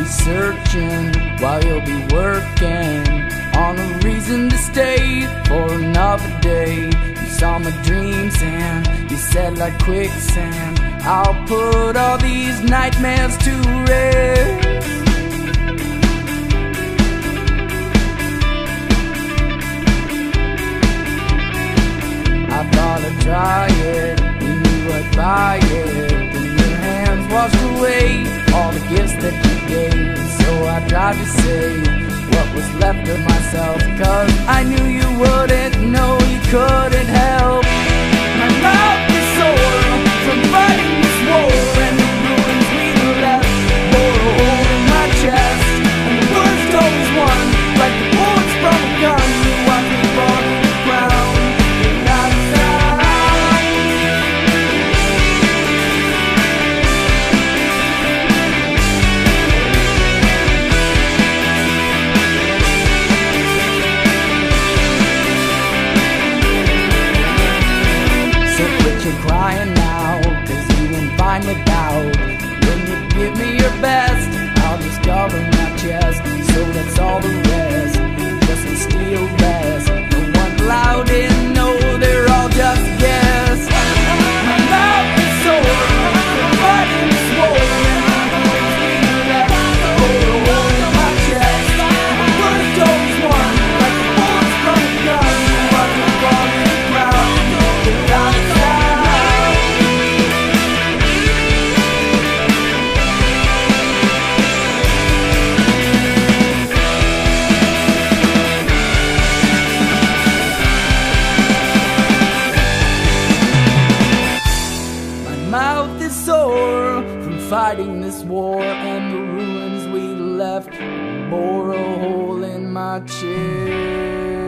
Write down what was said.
searching while you'll be working on a reason to stay for another day. You saw my dreams and you said like quicksand, I'll put all these nightmares to rest. I thought I'd try it, you knew I'd buy it, then your hands washed away all the gifts that you gave. So I tried to say what was left of myself, 'cause I knew you wouldn't know, you couldn't help. My mouth is sore from fighting this war, and the ruins we left bore a hole in my chest, and the worst always won, like the bullets from a gun. You watch me fall to the ground. Crying now, 'cause you won't find me out. When you give me your best, I'll just cover my chest. So that's all the rest, just a steel rest. No one allowed in, no, they're all just guess. My mouth is sore from fighting this war, and the words we left bore a hole in my chest. The worst always won, like the bullets from a gun. You watch me fall to the ground without a sound. Mouth is sore from fighting this war, and the ruins we left bore a hole in my chest.